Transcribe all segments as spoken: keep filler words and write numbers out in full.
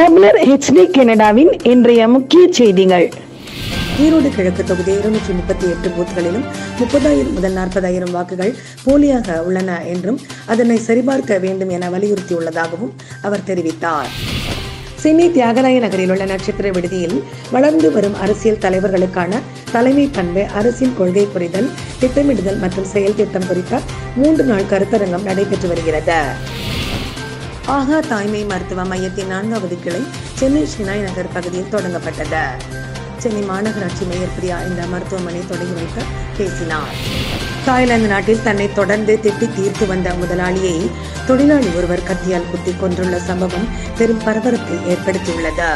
தமிழர் ஹெச்டி கனடாவின் இன்றைய முக்கிய செய்திகள். ஈரோடு கிழக்கு தொகுதி இருநூற்றி முப்பத்தி எட்டு பூத்களிலும் முப்பதாயிரம் முதல் நாற்பதாயிரம் வாக்குகள் போலியாக உள்ளன என்றும் அதனை சரிபார்க்க வேண்டும் என வலியுறுத்தியுள்ளதாகவும் அவர் தெரிவித்தார். சென்னை தியாகராய நகரில் உள்ள நட்சத்திர விடுதியில் வளர்ந்து வரும் அரசியல் தலைவர்களுக்கான தலைமை பண்பு, அரசின் கொள்கை புரிதல், திட்டமிடுதல் மற்றும் செயல் திட்டம் குறித்த மூன்று நாள் கருத்தரங்கம் நடைபெற்று வருகிறது. ஆகா தாய்மை மருத்துவ மையத்தின் நான்காவது கிளை சென்னை ஷினாய் நகர் பகுதியில் தொடங்கப்பட்டது. சென்னை மாநகராட்சி மேயர் பிரியா இந்த மருத்துவமனை தொடங்கி வைத்து பேசினார். தாய்லாந்து நாட்டில் தன்னை தொடர்ந்து திட்டி தீர்த்து வந்த முதலாளியை தொழிலாளி ஒருவர் கத்தியால் குத்தி கொன்றுள்ள சம்பவம் பெரும் பரபரப்பை ஏற்படுத்தியுள்ளது.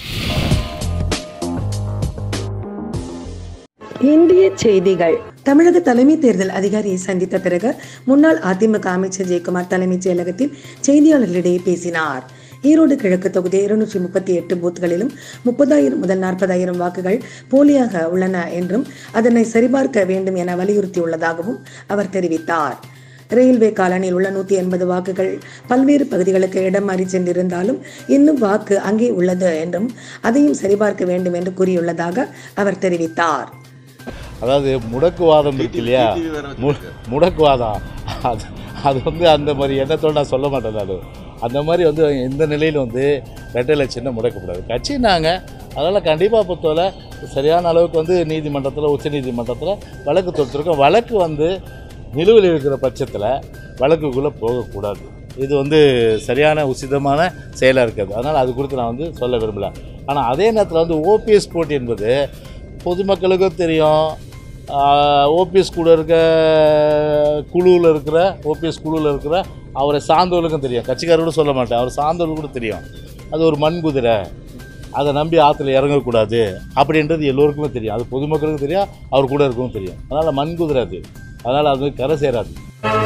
இந்திய செய்திகள். தமிழக தலைமை தேர்தல் அதிகாரியை சந்தித்த பிறகு முன்னாள் அதிமுக அமைச்சர் ஜெயக்குமார் தலைமைச் செயலகத்தில் செய்தியாளர்களிடையே பேசினார். ஈரோடு கிழக்கு தொகுதி இருநூற்றி முப்பத்தி எட்டு பூத்களிலும் முப்பதாயிரம் முதல் நாற்பதாயிரம் வாக்குகள் போலியாக உள்ளன என்றும் அதனை சரிபார்க்க வேண்டும் என வலியுறுத்தியுள்ளதாகவும் அவர் தெரிவித்தார். ரயில்வே காலனியில் உள்ள நூத்தி எண்பது வாக்குகள் பல்வேறு பகுதிகளுக்கு இடம் மாறி சென்றிருந்தாலும் இன்னும் வாக்கு அங்கே உள்ளது என்றும் அதையும் சரிபார்க்க வேண்டும் என்று கூறியுள்ளதாக அவர் தெரிவித்தார். அதாவது முடக்குவாதம் இருக்கு இல்லையா, முடக்குவாதம் அது அது வந்து அந்த மாதிரி எண்ணத்தோடு நான் சொல்ல மாட்டேன். அது அந்த மாதிரி வந்து எந்த நிலையில் வந்து ரெட்டை எலெக்ஷனை முடக்கக்கூடாது. கட்சினாங்க, அதனால் கண்டிப்பாக பொறுத்தவரை சரியான அளவுக்கு வந்து நீதிமன்றத்தில், உச்ச நீதிமன்றத்தில் வழக்கு தொடுத்துருக்கோம். வழக்கு வந்து நிலுவையில் இருக்கிற பட்சத்தில் வழக்குக்குள்ளே போகக்கூடாது. இது வந்து சரியான உசிதமான செயலாக இருக்காது. அதனால் அது குறித்து நான் வந்து சொல்ல விரும்பலை. ஆனால் அதே நேரத்தில் வந்து ஓபிஎஸ் போட்டி என்பது பொதுமக்களுக்கும் தெரியும். ஓபிஎஸ் கூட இருக்க குழுவில் இருக்கிற ஓபிஎஸ் குழுவில் இருக்கிற அவரை சார்ந்தவர்களுக்கும் தெரியும். கட்சிக்காரர்களும் சொல்ல மாட்டேன், அவர் சார்ந்தவர்களுக்கு கூட தெரியும். அது ஒரு மண் குதிரை, அதை நம்பி ஆற்றுல இறங்கக்கூடாது அப்படின்றது எல்லோருக்குமே தெரியும். அது பொதுமக்களுக்கும் தெரியும், அவர் கூட இருக்கவும் தெரியும். அதனால் மண் குதிரை அது, அதனால் அது கரை சேராது.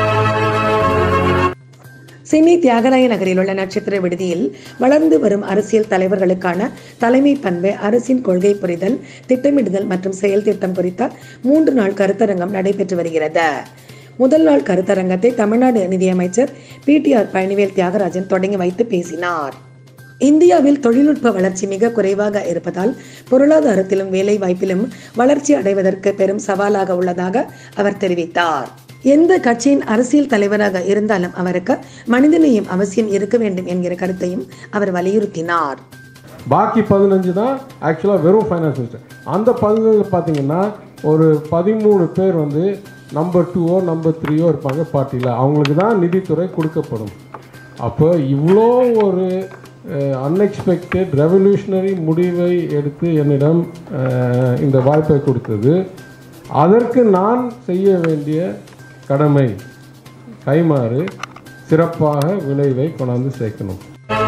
சென்னை தியாகராய நகரில் உள்ள நட்சத்திர விடுதியில் வளர்ந்து வரும் அரசியல் தலைவர்களுக்கான தலைமை பண்பு, அரசின் கொள்கை புரிதல், திட்டமிடுதல் மற்றும் செயல் திட்டம் குறித்த மூன்று நாள் கருத்தரங்கம் நடைபெற்று வருகிறது. முதல் நாள் கருத்தரங்கத்தை தமிழ்நாடு நிதியமைச்சர் P T R Palanivel Thiagarajan தொடங்கி வைத்து பேசினார். இந்தியாவில் தொழில்நுட்ப வளர்ச்சி மிக குறைவாக இருப்பதால் பொருளாதாரத்திலும் வேலை வாய்ப்பிலும் வளர்ச்சி அடைவதற்கு பெரும் சவாலாக உள்ளதாக அவர் தெரிவித்தார். எந்த கட்சியின் அரசியல் தலைவராக இருந்தாலும் அவருக்கு மனிதநேயம் அவசியம் இருக்க வேண்டும் என்கிற கருத்தையும் அவர் வலியுறுத்தினார். பாக்கி பதினஞ்சு தான் ஆக்சுவலாக வெறும் ஃபைனான்ஸ் மினிஸ்டர். அந்த பதினஞ்சு பார்த்தீங்கன்னா ஒரு பதிமூணு பேர் வந்து நம்பர் டூவோ நம்பர் த்ரீயோ இருப்பாங்க பார்ட்டியில், அவங்களுக்கு தான் நிதித்துறை கொடுக்கப்படும். அப்போ இவ்வளோ ஒரு அன்எக்ஸ்பெக்டட் ரெவல்யூஷனரி முடிவை எடுத்து என்னிடம் இந்த வாய்ப்பை கொடுத்தது. அதற்கு நான் செய்ய வேண்டிய கடமை கைமாறு சிறப்பாக விளைவை கொண்டாந்து சேர்க்கணும்.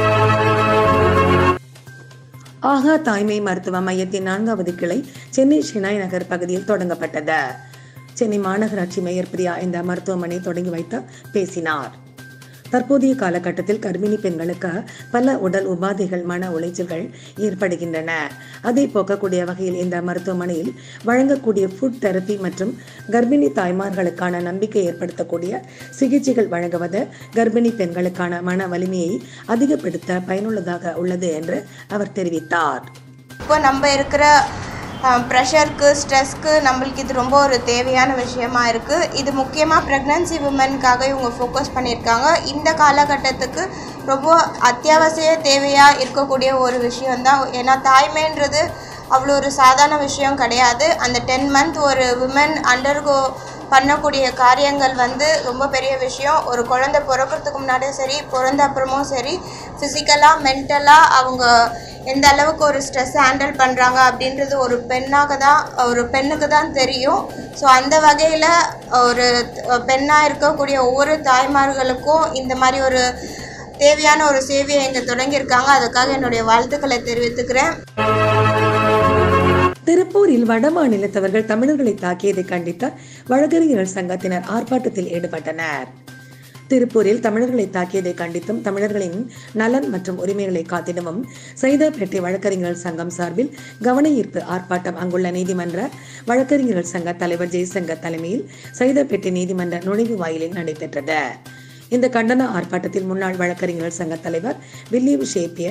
ஆகா தாய்மை மருத்துவ மையத்தின் நான்காவது கிளை சென்னை ஷினாய் நகர் பகுதியில் தொடங்கப்பட்டது. சென்னை மாநகராட்சி மேயர் பிரியா இந்த மருத்துவமனை தொடங்கி வைத்து பேசினார். தற்போதைய காலகட்டத்தில் கர்ப்பிணி பெண்களுக்கு பல உடல் உபாதைகள், மன உளைச்சல்கள் ஏற்படுகின்றன. அதை போக்கக்கூடிய வகையில் இந்த மருத்துவமனையில் வழங்கக்கூடிய ஃபுட் தெரப்பி மற்றும் கர்ப்பிணி தாய்மார்களுக்கான நம்பிக்கை ஏற்படுத்தக்கூடிய சிகிச்சைகள் வழங்குவது கர்ப்பிணி பெண்களுக்கான மன வலிமையை அதிகப்படுத்த பயனுள்ளதாக உள்ளது என்று அவர் தெரிவித்தார். இப்போ நம்ம இருக்கிற ப்ரெஷருக்கு, ஸ்ட்ரெஸ்க்கு நம்மளுக்கு இது ரொம்ப ஒரு தேவையான விஷயமா இருக்குது. இது முக்கியமாக ப்ரெக்னன்சி உமனுக்காக இவங்க ஃபோக்கஸ் பண்ணியிருக்காங்க. இந்த காலகட்டத்துக்கு ரொம்ப அத்தியாவசிய தேவையாக இருக்கக்கூடிய ஒரு விஷயம்தான். ஏன்னா தாய்மைன்றது அவ்வளோ ஒரு சாதாரண விஷயம் கிடையாது. அந்த டென் மந்த் ஒரு விமன் அண்டர்கோ பண்ணக்கூடிய காரியங்கள் வந்து ரொம்ப பெரிய விஷயம். ஒரு குழந்தை பிறக்கிறதுக்கு முன்னாடியும் சரி, பிறந்த அப்புறமும் சரி, ஃபிசிக்கலாக மென்டலாக அவங்க எந்த அளவுக்கு ஒரு ஸ்ட்ரெஸ் ஹேண்டில் பண்ணுறாங்க அப்படின்றது ஒரு பெண்ணாக தான் ஒரு பெண்ணுக்கு தான் தெரியும். ஸோ அந்த வகையில் ஒரு பெண்ணாக இருக்கக்கூடிய ஒவ்வொரு தாய்மார்களுக்கும் இந்த மாதிரி ஒரு தேவையான ஒரு சேவையை இங்கே தொடங்கியிருக்காங்க. அதுக்காக என்னுடைய வாழ்த்துக்களை தெரிவித்துக்கிறேன். திருப்பூரில் வட மாநிலத்தவர்கள் தமிழர்களை தாக்கியதை கண்டித்த வழக்கறிஞர்கள் சங்கத்தினர் ஆர்ப்பாட்டத்தில் ஈடுபட்டனர். திருப்பூரில் தமிழர்களை தாக்கியதை கண்டித்தும் தமிழர்களின் நலன் மற்றும் உரிமைகளை காத்திடவும் சைதாப்பேட்டை வழக்கறிஞர்கள் சங்கம் சார்பில் கவன ஈர்ப்பு ஆர்ப்பாட்டம் அங்குள்ள நீதிமன்ற வழக்கறிஞர்கள் சங்க தலைவர் ஜெய்சங்கர் தலைமையில் சைதாப்பேட்டை நீதிமன்ற நுழைவு வாயிலில் நடைபெற்றது. இந்த கண்டன ஆர்ப்பாட்டத்தில் முன்னாள் வழக்கறிஞர்கள் சங்க தலைவர் வில்லியம் ஷேப்பியர்,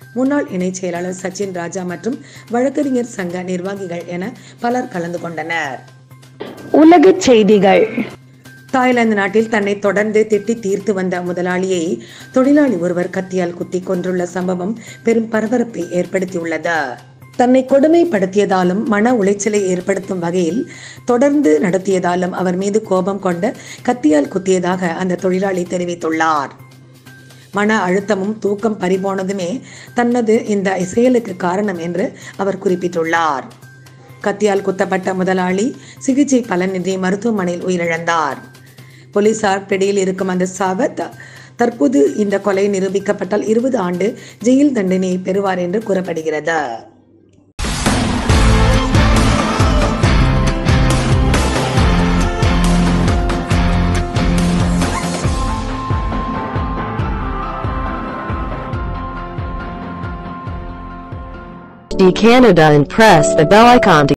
முன்னாள் இணைச் செயலாளர் சச்சின் ராஜா மற்றும் வழக்கறிஞர் சங்க நிர்வாகிகள் என பலர் கலந்து கொண்டனர். உலக செய்திகள். தாய்லாந்து நாட்டில் தன்னை தொடர்ந்து திட்டி தீர்த்து வந்த முதலாளியை தொழிலாளி ஒருவர் கத்தியால் குத்தி கொன்றுள்ள சம்பவம் பெரும் பரபரப்பை ஏற்படுத்தியுள்ளது. தன்னை கொடுமைப்படுத்தியதாலும் மன உளைச்சலை ஏற்படுத்தும் வகையில் தொடர்ந்து நடத்தியதாலும் அவர் மீது கோபம் கொண்டு கத்தியால் குத்தியதாக அந்த தொழிலாளி தெரிவித்துள்ளார். மன அழுத்தமும் தூக்கம் பறிபோனதுமே தனது இந்த செயலுக்கு காரணம் என்று அவர் குறிப்பிட்டுள்ளார். கத்தியால் குத்தப்பட்ட முதலாளி சிகிச்சை பலனின்றி மருத்துவமனையில் உயிரிழந்தார். போலீசார் பிடியில் இருக்கும் அந்த சாவத் தற்போது இந்த கொலை நிரூபிக்கப்பட்டால் இருபது ஆண்டு ஜெயில் தண்டனையை பெறுவார் என்று கூறப்படுகிறது. Canada and press the bell icon to